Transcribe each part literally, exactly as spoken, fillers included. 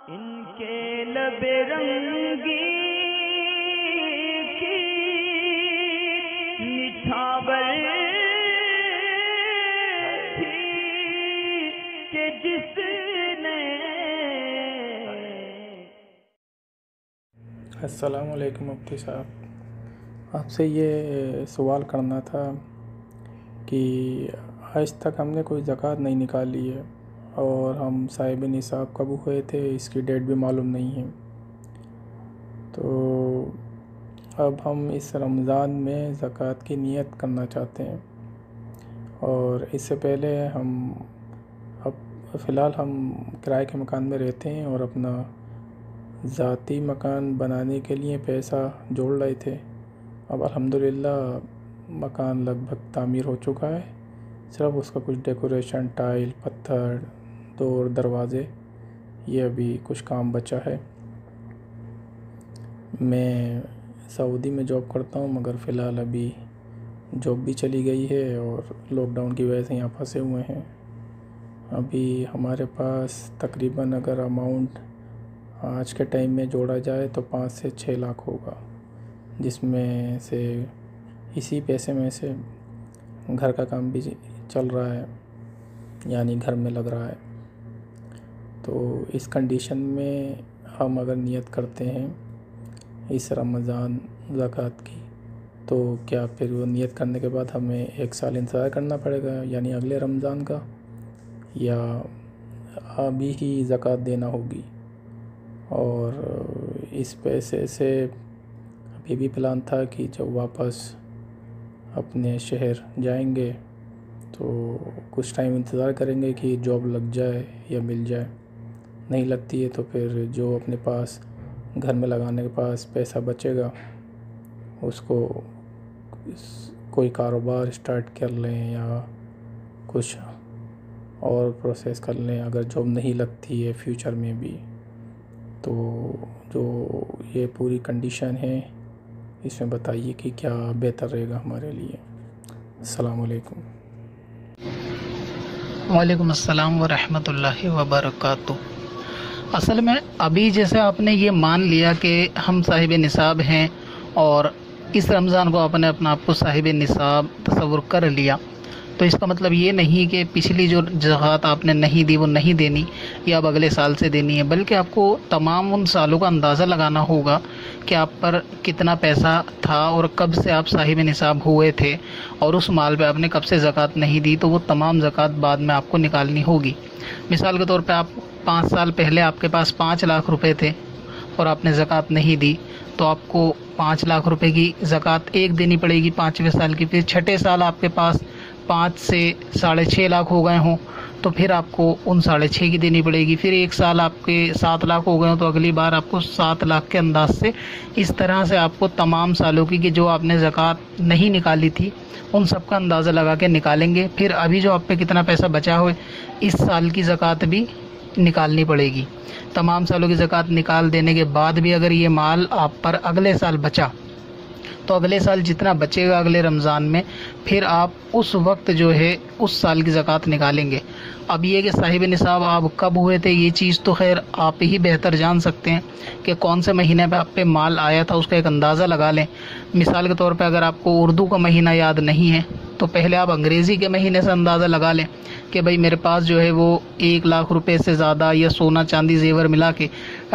इनके लबे रंगी की निछावर थी कि जिसने। अस्सलाम वालेकुम मुफ्ती साहब, आपसे ये सवाल करना था कि आज तक हमने कोई ज़कात नहीं निकाली है और हम साहिब निसाब कब हुए थे इसकी डेट भी मालूम नहीं है। तो अब हम इस रमज़ान में ज़कात की नियत करना चाहते हैं और इससे पहले हम अब फ़िलहाल हम किराए के मकान में रहते हैं और अपना ज़ाती मकान बनाने के लिए पैसा जोड़ रहे थे। अब अल्हम्दुलिल्लाह मकान लगभग तामीर हो चुका है, सिर्फ उसका कुछ डेकोरेशन, टाइल, पत्थर, डोर, दरवाज़े, ये अभी कुछ काम बचा है। मैं सऊदी में जॉब करता हूँ मगर फ़िलहाल अभी जॉब भी चली गई है और लॉकडाउन की वजह से यहाँ फंसे हुए हैं। अभी हमारे पास तकरीबन अगर अमाउंट आज के टाइम में जोड़ा जाए तो पाँच से छः लाख होगा, जिसमें से इसी पैसे में से घर का काम भी चल रहा है, यानी घर में लग रहा है। तो इस कंडीशन में हम अगर नियत करते हैं इस रमज़ान ज़कात की, तो क्या फिर वो नियत करने के बाद हमें एक साल इंतज़ार करना पड़ेगा, यानी अगले रमज़ान का, या अभी ही ज़कात देना होगी? और इस पैसे से अभी भी प्लान था कि जब वापस अपने शहर जाएंगे तो कुछ टाइम इंतज़ार करेंगे कि जॉब लग जाए या मिल जाए। नहीं लगती है तो फिर जो अपने पास घर में लगाने के पास पैसा बचेगा उसको कोई कारोबार स्टार्ट कर लें या कुछ और प्रोसेस कर लें अगर जॉब नहीं लगती है फ्यूचर में भी। तो जो ये पूरी कंडीशन है इसमें बताइए कि क्या बेहतर रहेगा हमारे लिए। अस्सलाम वालेकुम। वालेकुम अस्सलाम व रहमतुल्लाहि व बरकातुहू। असल में अभी जैसे आपने ये मान लिया कि हम साहिब निसाब हैं और इस रमज़ान को आपने अपना आपको साहिब निसाब तसव्वुर कर लिया, तो इसका मतलब ये नहीं कि पिछली जो ज़कात आपने नहीं दी वो नहीं देनी या अब अगले साल से देनी है, बल्कि आपको तमाम उन सालों का अंदाज़ा लगाना होगा कि आप पर कितना पैसा था और कब से आप साहिब निसाब हुए थे और उस माल पे आपने कब से ज़कात नहीं दी, तो वो तमाम ज़कात बाद में आपको निकालनी होगी। मिसाल के तौर पे आप पाँच साल पहले आपके पास पाँच लाख रुपए थे और आपने ज़कात नहीं दी, तो आपको पाँच लाख रुपए की ज़कात एक देनी पड़ेगी पाँचवें साल की। फिर छठे साल आपके पास पाँच से साढ़े छः लाख हो गए हों तो फिर आपको उन साढ़े छः की देनी पड़ेगी। फिर एक साल आपके सात लाख हो गए हों तो अगली बार आपको सात लाख के अंदाज से, इस तरह से आपको तमाम सालों की कि जो आपने ज़कात नहीं निकाली थी उन सब का अंदाज़ा लगा के निकालेंगे। फिर अभी जो आप पे कितना पैसा बचा हो इस साल की ज़कात भी निकालनी पड़ेगी। तमाम सालों की ज़कात निकाल देने के बाद भी अगर ये माल आप पर अगले साल बचा तो अगले साल जितना बचेगा अगले रमज़ान में फिर आप उस वक्त जो है उस साल की ज़कात निकालेंगे। अब ये कि साहिब निसाब आप कब हुए थे ये चीज़ तो खैर आप ही बेहतर जान सकते हैं कि कौन से महीने पे आप पे माल आया था, उसका एक अंदाज़ा लगा लें। मिसाल के तौर पे अगर आपको उर्दू का महीना याद नहीं है तो पहले आप अंग्रेज़ी के महीने से अंदाज़ा लगा लें कि भाई मेरे पास जो है वो एक लाख रुपए से ज़्यादा या सोना चांदी जेवर मिला के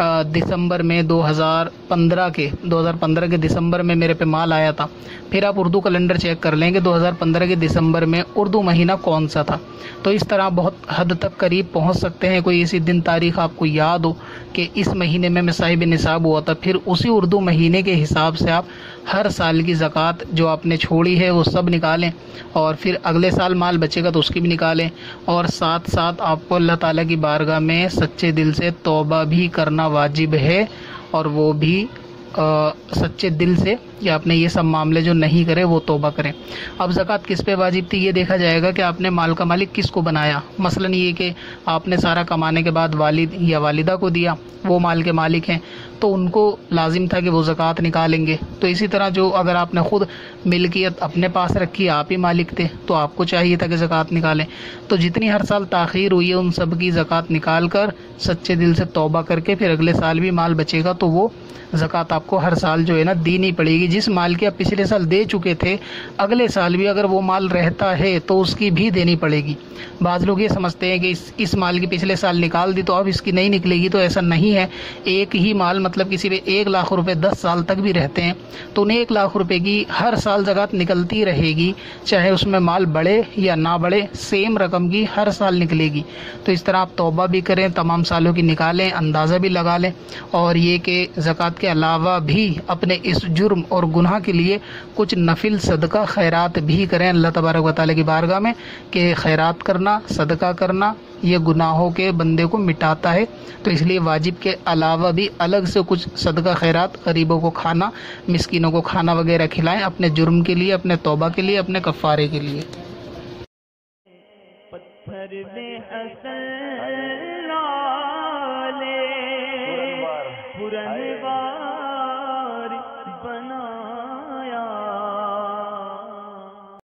दिसंबर में दो हज़ार पंद्रह के दो हज़ार पंद्रह के दिसंबर में मेरे पे माल आया था। फिर आप उर्दू कैलेंडर चेक कर लेंगे दो हज़ार पंद्रह के दिसंबर में उर्दू महीना कौन सा था, तो इस तरह बहुत हद तक करीब पहुंच सकते हैं। कोई ऐसी दिन तारीख आपको याद हो कि इस महीने में मैं साहिब निसाब हुआ था, फिर उसी उर्दू महीने के हिसाब से आप हर साल की ज़कात जो आपने छोड़ी है वो सब निकालें और फिर अगले साल माल बचेगा तो उसकी भी निकालें। और साथ साथ आपको अल्लाह ताला की बारगाह में सच्चे दिल से तौबा भी करना वाजिब है और वो भी आ, सच्चे दिल से या आपने ये सब मामले जो नहीं करे वो तौबा करें। अब ज़कात किस पे वाजिब थी, ये देखा जाएगा कि आपने माल का मालिक किसको बनाया। मसलन ये कि आपने सारा कमाने के बाद वालिद या वालिदा को दिया, वो माल के मालिक हैं, तो उनको लाजिम था कि वो ज़कात निकालेंगे। तो इसी तरह जो अगर आपने ख़ुद मिल्कियत अपने पास रखी, आप ही मालिक थे, तो आपको चाहिए था कि ज़कात निकालें। तो जितनी हर साल ताख़ीर हुई है उन सब की ज़कात निकाल कर सच्चे दिल से तौबा करके फिर अगले साल भी माल बचेगा तो वो ज़कात आपको हर साल जो है ना देनी पड़ेगी। जिस माल की आप पिछले साल दे चुके थे, अगले साल भी अगर वो माल रहता है तो उसकी भी देनी पड़ेगी। बाज़ लोग ये समझते हैं कि इस इस माल की पिछले साल निकाल दी तो अब इसकी नहीं निकलेगी, तो ऐसा नहीं है। एक ही माल मतलब किसी पे एक लाख रुपए दस साल तक भी रहते हैं तो उन्हें एक लाख रुपए की हर साल ज़कात निकलती रहेगी, चाहे उसमें माल बढ़े या ना बढ़े, सेम रकम की हर साल निकलेगी। तो इस तरह आप तौबा भी करें, तमाम सालों की निकालें, अंदाज़ा भी लगा लें, और ये कि ज़कात के अलावा भी अपने इस जुर्म और गुनाह के लिए कुछ नफिल सदका खैरात भी करें अल्लाह तबारक व तआला की बारगाह में, कि खैरात करना, सदका करना ये गुनाहों के बंदे को मिटाता है। तो इसलिए वाजिब के अलावा भी अलग से कुछ सदका खैरात, गरीबों को खाना, मिस्कीनों को खाना वगैरह खिलाएं, अपने जुर्म के लिए, अपने तौबा के लिए, अपने कफ़ारे के लिए। पत्थर में असल लाले पुरनवार